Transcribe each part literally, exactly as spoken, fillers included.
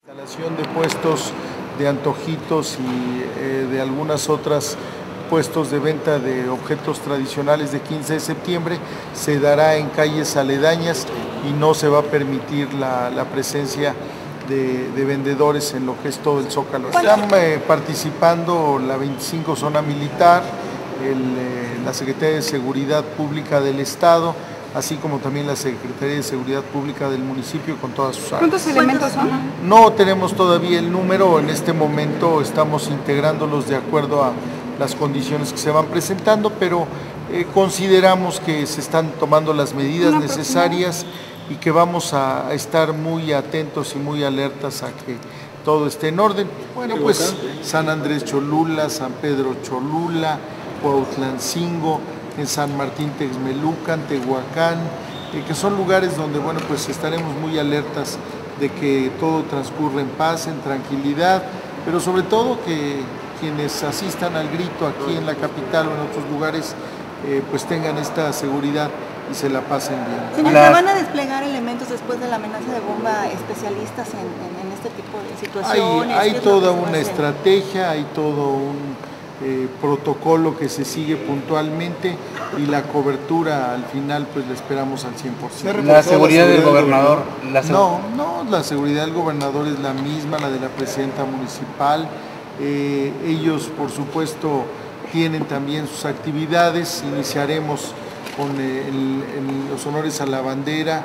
Instalación de puestos de antojitos y eh, de algunas otras puestos de venta de objetos tradicionales de quince de septiembre se dará en calles aledañas y no se va a permitir la, la presencia de, de vendedores en lo que es todo el Zócalo. Están eh, participando la veinticinco Zona Militar, el, eh, la Secretaría de Seguridad Pública del Estado, así como también la Secretaría de Seguridad Pública del municipio con todas sus áreas. ¿Cuántos elementos son? No tenemos todavía el número, en este momento estamos integrándolos de acuerdo a las condiciones que se van presentando, pero eh, consideramos que se están tomando las medidas necesarias y que vamos a estar muy atentos y muy alertas a que todo esté en orden. Bueno, pues San Andrés Cholula, San Pedro Cholula, Cuautlancingo, en San Martín Texmelucan, Tehuacán, eh, que son lugares donde, bueno, pues estaremos muy alertas de que todo transcurra en paz, en tranquilidad, pero sobre todo que quienes asistan al grito aquí en la capital o en otros lugares, eh, pues tengan esta seguridad y se la pasen bien. Señor, ¿se van a desplegar elementos después de la amenaza de bomba, especialistas en, en, en este tipo de situaciones? Hay, hay toda una estrategia, hay todo un eh, protocolo que se sigue puntualmente y la cobertura al final pues la esperamos al cien por ciento. La seguridad del gobernador. La seg no, no, la seguridad del gobernador es la misma, la de la presidenta municipal. Eh, ellos por supuesto tienen también sus actividades, iniciaremos con eh, el, el, los honores a la bandera,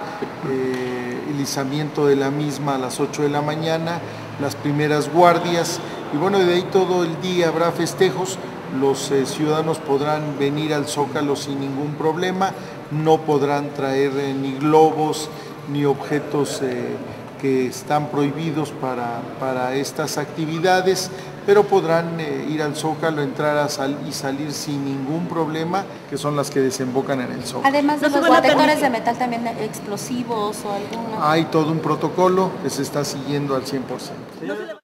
eh, el izamiento de la misma a las ocho de la mañana, las primeras guardias y bueno, de ahí todo el día habrá festejos, los eh, ciudadanos podrán venir al Zócalo sin ningún problema, no podrán traer eh, ni globos ni objetos eh, que están prohibidos para, para estas actividades, pero podrán eh, ir al Zócalo, entrar a sal y salir sin ningún problema, que son las que desembocan en el Zócalo. Además de los detectores de metal, también explosivos o alguna. Hay todo un protocolo que se está siguiendo al cien por ciento.